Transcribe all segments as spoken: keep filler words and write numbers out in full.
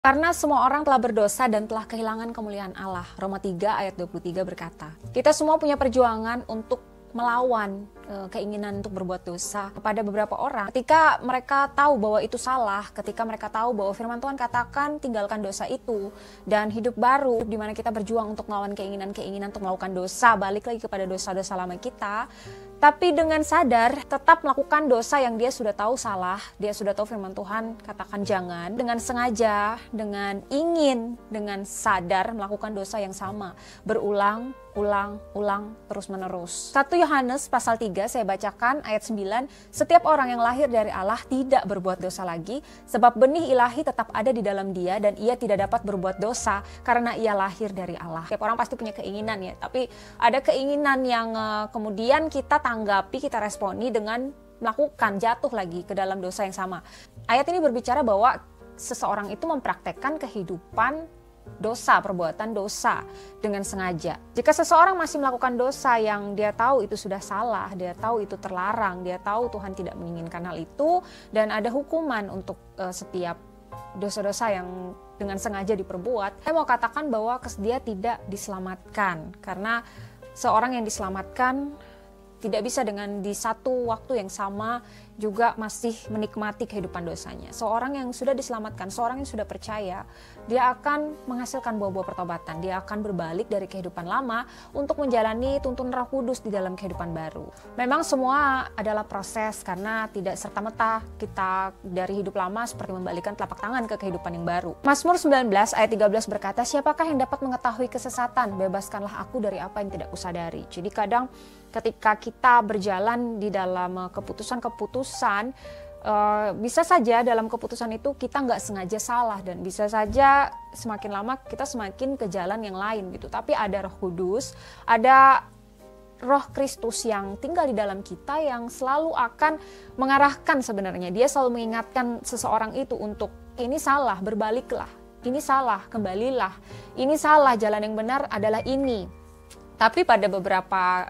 Karena semua orang telah berdosa dan telah kehilangan kemuliaan Allah. Roma tiga ayat dua puluh tiga berkata, kita semua punya perjuangan untuk melawan e, keinginan untuk berbuat dosa kepada beberapa orang. Ketika mereka tahu bahwa itu salah, ketika mereka tahu bahwa firman Tuhan katakan tinggalkan dosa itu dan hidup baru, di mana kita berjuang untuk melawan keinginan-keinginan untuk melakukan dosa, balik lagi kepada dosa-dosa lama kita. Tapi dengan sadar tetap melakukan dosa yang dia sudah tahu salah, dia sudah tahu firman Tuhan katakan jangan, dengan sengaja, dengan ingin, dengan sadar melakukan dosa yang sama, berulang, ulang, ulang, terus menerus. satu Yohanes pasal tiga saya bacakan ayat sembilan, setiap orang yang lahir dari Allah tidak berbuat dosa lagi, sebab benih ilahi tetap ada di dalam dia dan ia tidak dapat berbuat dosa karena ia lahir dari Allah. Setiap orang pasti punya keinginan ya, tapi ada keinginan yang uh, kemudian kita tanggapi, kita responi dengan melakukan jatuh lagi ke dalam dosa yang sama. Ayat ini berbicara bahwa seseorang itu mempraktekkan kehidupan dosa, perbuatan dosa dengan sengaja. Jika seseorang masih melakukan dosa yang dia tahu itu sudah salah, dia tahu itu terlarang, dia tahu Tuhan tidak menginginkan hal itu, dan ada hukuman untuk uh, setiap dosa-dosa yang dengan sengaja diperbuat, saya mau katakan bahwa dia tidak diselamatkan, karena seorang yang diselamatkan tidak bisa dengan di satu waktu yang sama juga masih menikmati kehidupan dosanya. Seorang yang sudah diselamatkan, seorang yang sudah percaya, dia akan menghasilkan buah-buah pertobatan. Dia akan berbalik dari kehidupan lama untuk menjalani tuntun Roh Kudus di dalam kehidupan baru. Memang semua adalah proses, karena tidak serta-merta kita dari hidup lama seperti membalikkan telapak tangan ke kehidupan yang baru. Mazmur sembilan belas ayat tiga belas berkata, siapakah yang dapat mengetahui kesesatan? Bebaskanlah aku dari apa yang tidak kusadari. Jadi kadang ketika kita berjalan di dalam keputusan-keputusan, uh, bisa saja dalam keputusan itu kita nggak sengaja salah, dan bisa saja semakin lama kita semakin ke jalan yang lain gitu. Tapi ada Roh Kudus, ada Roh Kristus yang tinggal di dalam kita yang selalu akan mengarahkan sebenarnya. Dia selalu mengingatkan seseorang itu untuk ini salah, berbaliklah. Ini salah, kembalilah. Ini salah, jalan yang benar adalah ini. Tapi pada beberapa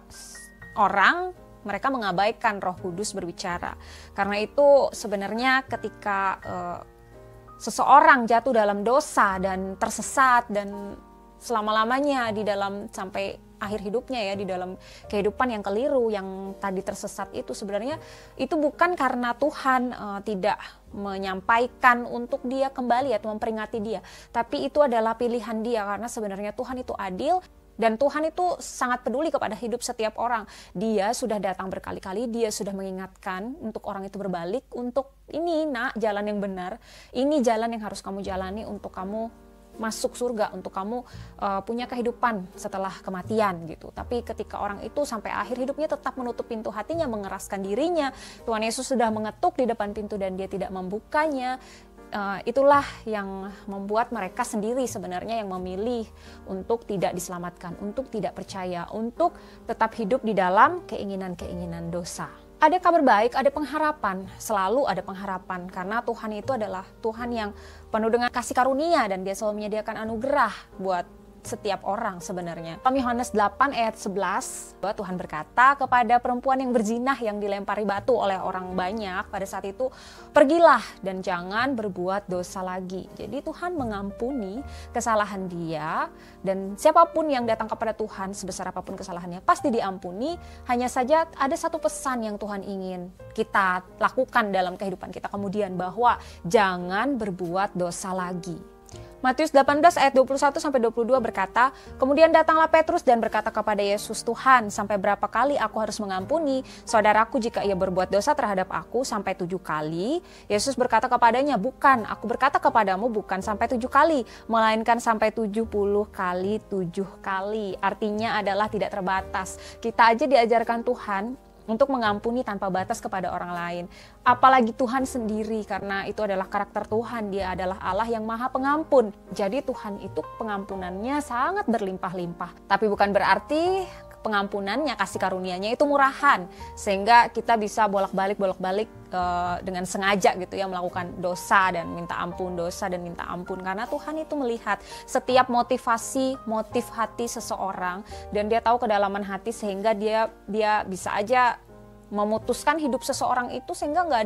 orang, mereka mengabaikan Roh Kudus berbicara. Karena itu sebenarnya ketika uh, seseorang jatuh dalam dosa dan tersesat dan selama-lamanya di dalam sampai akhir hidupnya ya, di dalam kehidupan yang keliru, yang tadi tersesat itu, sebenarnya itu bukan karena Tuhan uh, tidak menyampaikan untuk dia kembali atau memperingati dia, tapi itu adalah pilihan dia, karena sebenarnya Tuhan itu adil. Dan Tuhan itu sangat peduli kepada hidup setiap orang. Dia sudah datang berkali-kali, dia sudah mengingatkan untuk orang itu berbalik, untuk ini nak, jalan yang benar, ini jalan yang harus kamu jalani untuk kamu masuk surga, untuk kamu uh, punya kehidupan setelah kematian gitu. Tapi ketika orang itu sampai akhir hidupnya tetap menutup pintu hatinya, mengeraskan dirinya, Tuhan Yesus sudah mengetuk di depan pintu dan dia tidak membukanya. Uh, itulah yang membuat mereka sendiri sebenarnya yang memilih untuk tidak diselamatkan, untuk tidak percaya, untuk tetap hidup di dalam keinginan-keinginan dosa. Ada kabar baik, ada pengharapan, selalu ada pengharapan, karena Tuhan itu adalah Tuhan yang penuh dengan kasih karunia dan dia selalu menyediakan anugerah buat setiap orang sebenarnya. Dalam Yohanes delapan ayat sebelas, Tuhan berkata kepada perempuan yang berzinah yang dilempari batu oleh orang banyak pada saat itu, pergilah dan jangan berbuat dosa lagi. Jadi Tuhan mengampuni kesalahan dia, dan siapapun yang datang kepada Tuhan sebesar apapun kesalahannya pasti diampuni. Hanya saja ada satu pesan yang Tuhan ingin kita lakukan dalam kehidupan kita kemudian, bahwa jangan berbuat dosa lagi. Matius delapan belas ayat dua puluh satu sampai dua puluh dua berkata, kemudian datanglah Petrus dan berkata kepada Yesus, Tuhan, sampai berapa kali aku harus mengampuni saudaraku jika ia berbuat dosa terhadap aku? Sampai tujuh kali? Yesus berkata kepadanya, bukan, aku berkata kepadamu bukan sampai tujuh kali, melainkan sampai tujuh puluh kali tujuh kali. Artinya adalah tidak terbatas. Kita aja diajarkan Tuhan untuk mengampuni tanpa batas kepada orang lain. Apalagi Tuhan sendiri, karena itu adalah karakter Tuhan. Dia adalah Allah yang maha pengampun. Jadi Tuhan itu pengampunannya sangat berlimpah-limpah. Tapi bukan berarti pengampunannya, kasih karunia-Nya itu murahan, sehingga kita bisa bolak-balik bolak-balik uh, dengan sengaja gitu ya, melakukan dosa dan minta ampun, dosa dan minta ampun, karena Tuhan itu melihat setiap motivasi, motif hati seseorang, dan dia tahu kedalaman hati, sehingga dia dia bisa aja memutuskan hidup seseorang itu sehingga nggak ada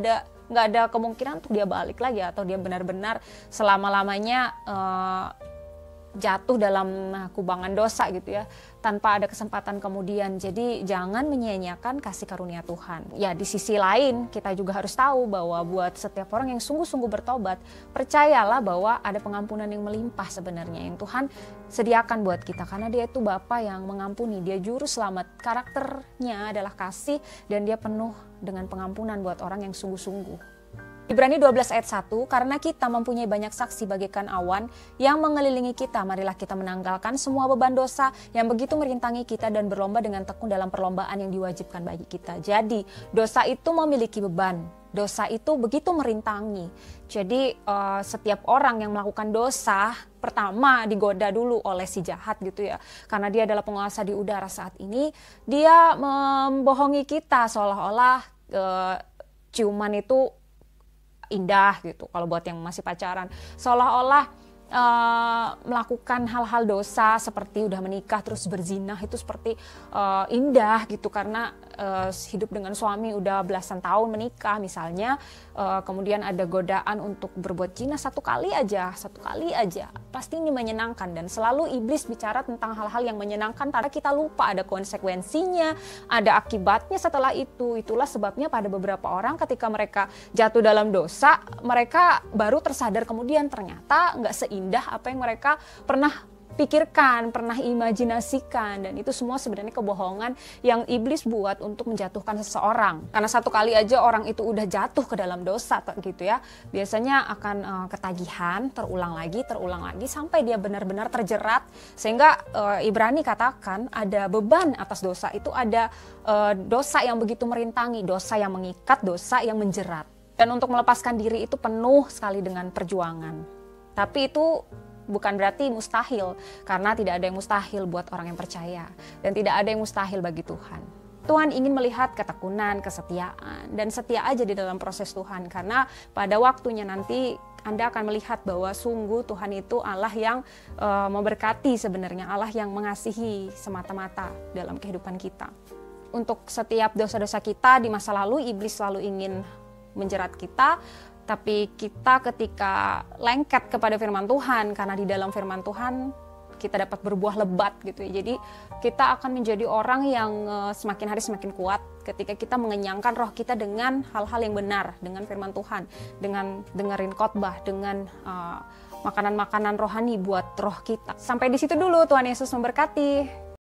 nggak ada kemungkinan untuk dia balik lagi atau dia benar-benar selama-lamanya uh, jatuh dalam kubangan dosa gitu ya, tanpa ada kesempatan kemudian. Jadi jangan menyia-nyiakan kasih karunia Tuhan. Ya di sisi lain kita juga harus tahu bahwa buat setiap orang yang sungguh-sungguh bertobat, percayalah bahwa ada pengampunan yang melimpah sebenarnya yang Tuhan sediakan buat kita, karena Dia itu Bapa yang mengampuni, Dia juru selamat, karakternya adalah kasih dan Dia penuh dengan pengampunan buat orang yang sungguh-sungguh. Ibrani dua belas ayat satu, karena kita mempunyai banyak saksi bagaikan awan yang mengelilingi kita, marilah kita menanggalkan semua beban dosa yang begitu merintangi kita dan berlomba dengan tekun dalam perlombaan yang diwajibkan bagi kita. Jadi dosa itu memiliki beban, dosa itu begitu merintangi. Jadi uh, setiap orang yang melakukan dosa, pertama digoda dulu oleh si jahat gitu ya, karena dia adalah penguasa di udara saat ini. Dia membohongi kita seolah-olah uh, ciuman itu indah gitu kalau buat yang masih pacaran, seolah-olah uh, melakukan hal-hal dosa seperti udah menikah terus berzina itu seperti uh, indah gitu, karena uh, hidup dengan suami udah belasan tahun menikah misalnya, uh, kemudian ada godaan untuk berbuat zina satu kali aja, satu kali aja pasti ini menyenangkan. Dan selalu iblis bicara tentang hal-hal yang menyenangkan, karena kita lupa ada konsekuensinya, ada akibatnya setelah itu. Itulah sebabnya pada beberapa orang ketika mereka jatuh dalam dosa, mereka baru tersadar kemudian ternyata nggak seindah apa yang mereka pernah pikirkan, pernah imajinasikan, dan itu semua sebenarnya kebohongan yang iblis buat untuk menjatuhkan seseorang. Karena satu kali aja orang itu udah jatuh ke dalam dosa gitu ya, biasanya akan uh, ketagihan, terulang lagi, terulang lagi sampai dia benar-benar terjerat, sehingga uh, Ibrani katakan ada beban atas dosa itu, ada uh, dosa yang begitu merintangi, dosa yang mengikat, dosa yang menjerat. Dan untuk melepaskan diri itu penuh sekali dengan perjuangan. Tapi itu bukan berarti mustahil, karena tidak ada yang mustahil buat orang yang percaya, dan tidak ada yang mustahil bagi Tuhan. Tuhan ingin melihat ketekunan, kesetiaan, dan setia aja di dalam proses Tuhan, karena pada waktunya nanti Anda akan melihat bahwa sungguh Tuhan itu Allah yang uh, memberkati sebenarnya, Allah yang mengasihi semata-mata dalam kehidupan kita. Untuk setiap dosa-dosa kita di masa lalu, iblis selalu ingin menjerat kita, tapi kita ketika lengket kepada firman Tuhan, karena di dalam firman Tuhan kita dapat berbuah lebat gitu ya. Jadi kita akan menjadi orang yang uh, semakin hari semakin kuat ketika kita mengenyangkan roh kita dengan hal-hal yang benar, dengan firman Tuhan, dengan dengerin khotbah, dengan uh, makanan-makanan rohani buat roh kita. Sampai di situ dulu, Tuhan Yesus memberkati.